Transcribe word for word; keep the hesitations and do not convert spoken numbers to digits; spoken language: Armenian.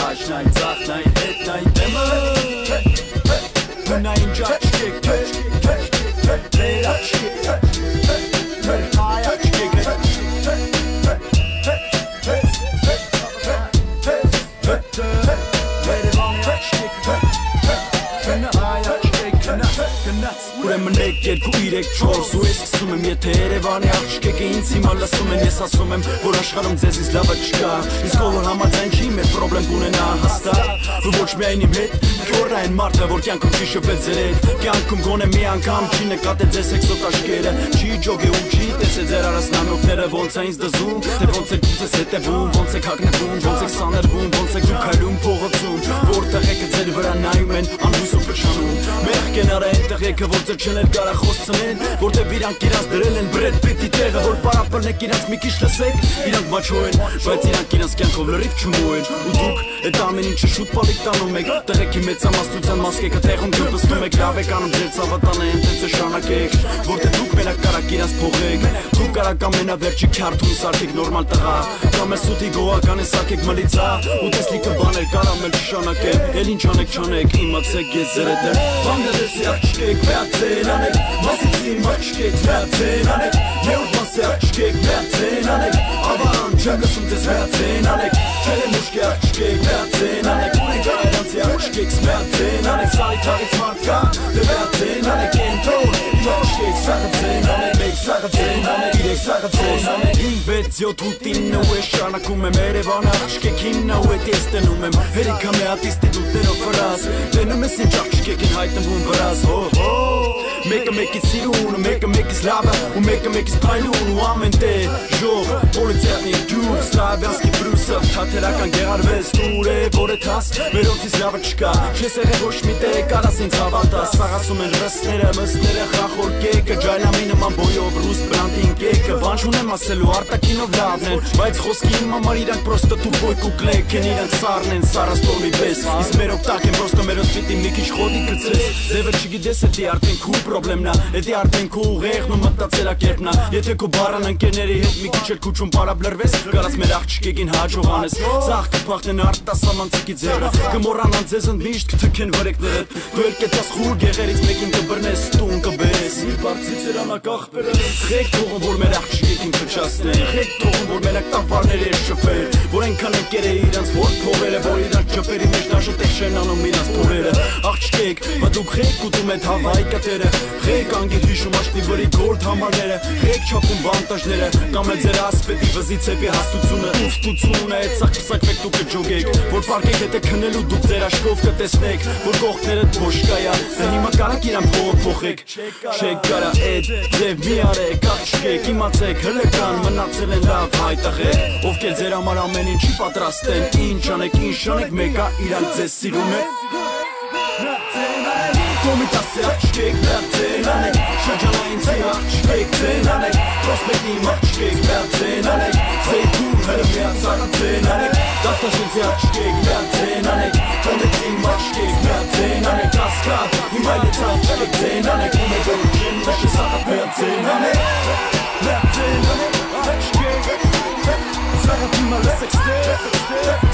Kaç nein zach nein et nein demmer Nein judge kick Play that shit I have to kick Ուրեմն մեկ, երկու, իրեք, չորս ու ես սկսում եմ Եթե Երևանի աղջիկը ինձ հիմա լսում են Ես ասում եմ, որ աշխարհում ձեզից լավը չկա Իսկ ով որ համաձայն չի, մեր պրոբլեմ կունենա հաստատ Ու ոչ միայն իմ հետ, քյոռ այն մարդը, որ կյանքում չի շփվել ձեր հետ Կյանքում գոնե մի անգամ չի նկատել ձեզ հեքսոտ աշկերը Չի ջոգե ու չի տեսել ձեր արասնանոկները Ոնց է ինձ դզում, թե ոնց եք դուք ձեզ հետևում Ոնց եք հագնվում, ոնց եք սաներվում Ոնց եք դուք քայլում փողոցում Որտեղ եք ձեր վրա նայում են, անհույս ու փչանում Մեղք են արա այնտեղ եկը, որ ձեր չներ կարախոս ծնեն Որտեղ իրանք իրանց դրել են բրեդ պիտի տեղը Որ պարապրնեք իրանց մի քիչ լսեք Իրանք մաչո են, բայց իրանք իրանց կյանքով լրիվ չմու են Ու դուք այդ ամեն ինչը շուտ պալիկ տանում եք Տեղեքի մեծամասնության մասկեկը տեղում գնպստում եք Լավ եք անում ձեր ծավատանը ենտենց է շանակեք Որտեղ դուք մենակ կարակ իրանց փողեք Դուք կարակ ամենավերջի քյարթուն սարքեք նորմալ տղա Կամ է սուտի գողականը սարքեք մլիցա Ու տեսլիքը բաներ կարամ էլ շանակեք Էլ ինչ անեք չանեք իմացեք ես ձեր հետ եմ Բանգլադեսի աղջկեք վերցեն անեք Մասիցի մաղջկեք վերցեն անեք Եուտ մասի աղջկեք վերցեն անեք Ավան չեմ լսում ձեզ վերցեն անեք Չել եմ ուշկի աղջկեք վերցեն անեք Ունենք այրանցի աղջկեք վերցեն անեք Սարի թաղից մարդկա դե վերցեն անեք Ենթոն աղջկեք սաղցեն անեք Մեկ սաղցեն անեք իրեք սաղցեն անեք Վեց յոթ ու տինը ու է շարնակում եմ Երևան աղջկեք իննա ու է տեստենում եմ Հերիքա մե ատիստի դուտերով վրաս Տենում ես ինչ աղջկեք են հայտնվում վրաս Մեկը մեկից սիրուն, մեկը մեկից լավը Ու մեկը մեկից պայլուն ու ամեն տեր Ժող, պոլիցիատնի գյուր Սլավյանսկի բրուսը, թաթերական գեղարվես Տուր է, որ է թաս, մերոնցից լավը չկա Չես եղել ոչ մի տեղ, կարաս ինձ հավատաս Սաղասում են ռսները, մստերը, խախոր կեկը Ջայլամի նման բոյով, ռուստ բրանտին կեկը Բան չունեմ ասելու, արտակինով լավն են Բայց խոսքի իմ համար իրանք պրոստը տու բոյք ու կլեք են Իրանք սարն են, սարաստորմի պես Իսկ մեր օգտակ են, պրոստը մերոց պիտի մի քիչ խոտի կծես Ձևը չգիտես էդի արդեն քու պրոբլեմնա Էդի արդեն քու ուղեղն ու մտածելակերպնա Եթե քու բարան ընկերների հետ մի քիչ էլ քուչում պարաբլրվես Կարաս մեր աղջիկին հաջողանես Սաղ կփախնեն արտասամանցիկի ձերը Կմոռանան ձեզ ընդմիշտ կթքեն վրեկներդ Դու էլ կետաս խուր գեղերից մեկին կբրնես տուն կբես Մի բարձից երանակ աղբերը Խեք թողում որ մեր աղջիկին փչացնեն Խեք թողում որ մենակ տավարներ էր շփել Որ այնքան ընկեր է իրանց որ փողերը Որ իրանք ջպերի մեջ դաշտեղ չեն անում իրանց փողերը Աղջիկ, բա դուք խեք ուտում եք հավայ կտերը Խեք անգիր հիշում աշտի վրի գորդ համարները Խեք չապում բանտաժները Կամ է ձեր ասպետի վզի ծեպի հաստությունը Ուվտությունը է ծակ պսակվեք դուք կջոգեք Որ պարկեք հետ է քնելու դուք ձեր աշկով կտեսնեք Որ կողքներդ ոչ կայա Դե հիմա կարակ իրան փողը փոխեք Չեք կարա էդ ձև մի արեք աղջիկ Իմացեք հլեկան մնացել են լավ հայտաղեք Ովքեր ձեր համար ամեն ինչի պատրաստ են Ինչ անեք ինչ անեք մեկա իրանք ձեզ սիրում է Կոմիտասի աղջիկ վերցեն անեք Շրջանայինցի աղջիկ ձեն անեք Պրոսպեկտի աղջիկ վերցեն անեք Զեյթուն հրը միացարացեն անեք Դաստաշինցի աղջիկ վերցեն անեք Կոմիտի աղջիկ վերցեն անեք Կասկատ հիմայլից աղջիկ ձեն անեք Ունեք օրուջին նշի սաղատ վերցեն անեք Վերցեն անեք աղջիկ Սաղատ հիմա լսեք ստեղ